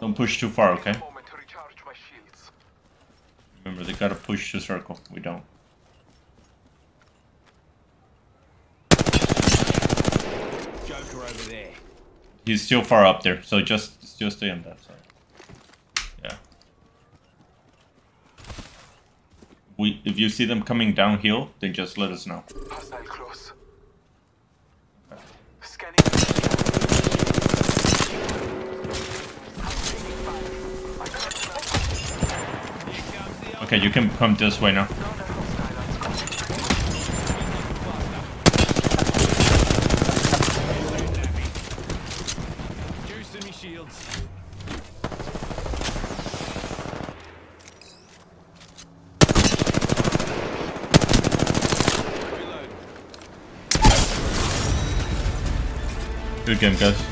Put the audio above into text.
Don't push too far, okay? Moment to recharge my shields. Remember, they gotta push to circle. We don't. Joker over there. He's still far up there, so just stay on that side. Yeah. If you see them coming downhill, then just let us know. Hostile close. Scanning. Okay, you can come this way now. Juicing me shields. Good game, guys.